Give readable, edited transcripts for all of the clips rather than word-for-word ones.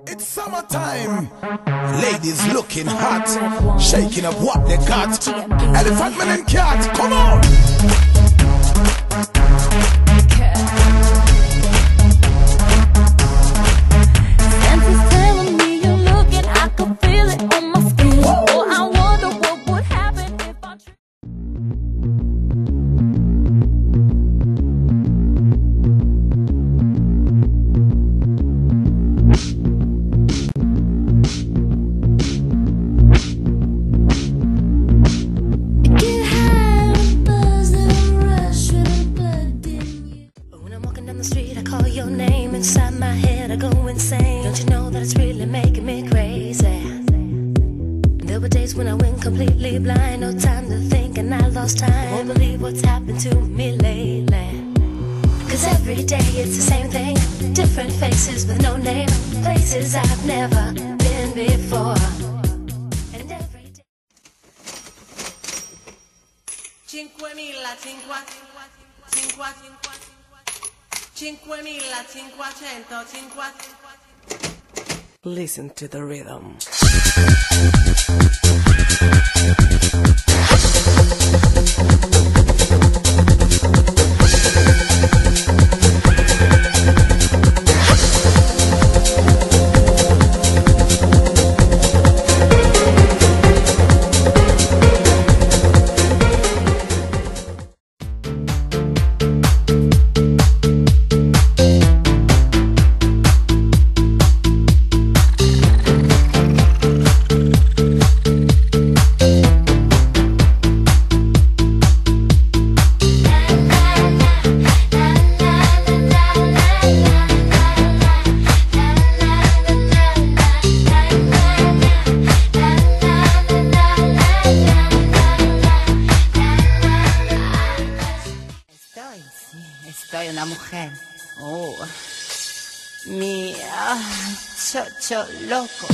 It's summertime. Ladies looking hot, shaking up what they got. Elephant man and cat, come on. Santa's telling me you're looking, I can feel it on my skin. Oh, I wonder what would happen if I your name inside my head, I go insane. Don't you know that it's really making me crazy? There were days when I went completely blind, no time to think and I lost time. Won't believe what's happened to me lately. Cause every day it's the same thing, different faces with no name, places I've never been before. And every day 5550. Listen to the rhythm. Estoy una mujer. Oh, mi chocho loco.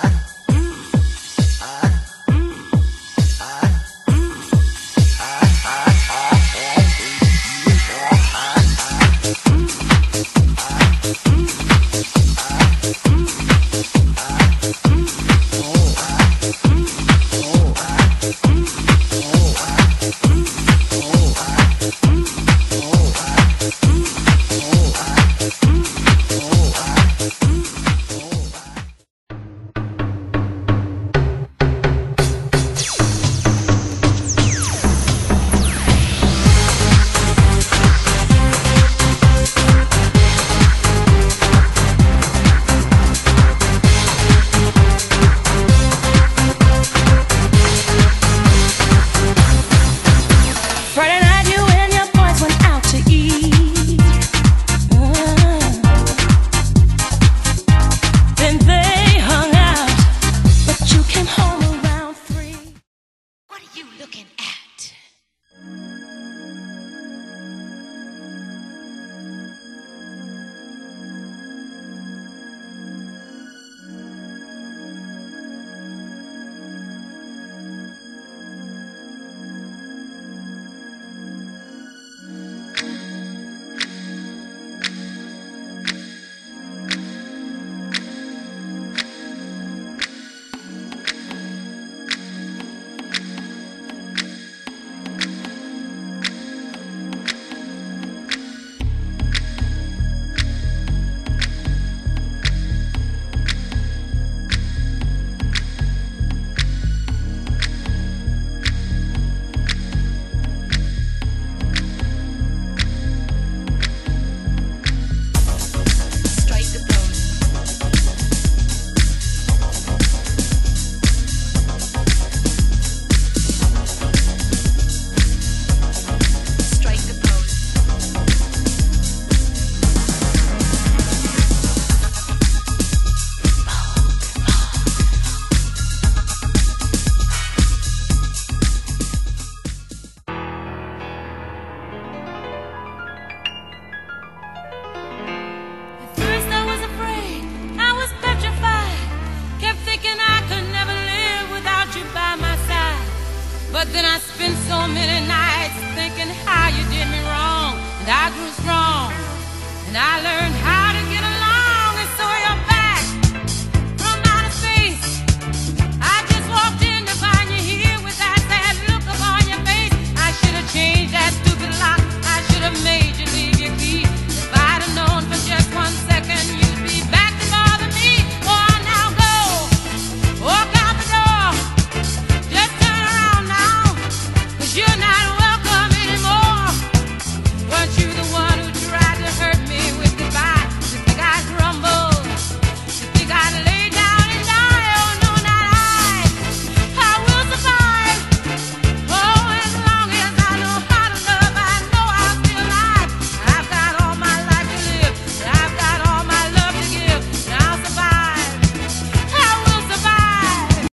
But then I spent so many nights thinking how you did me wrong, and I grew strong, and I learned how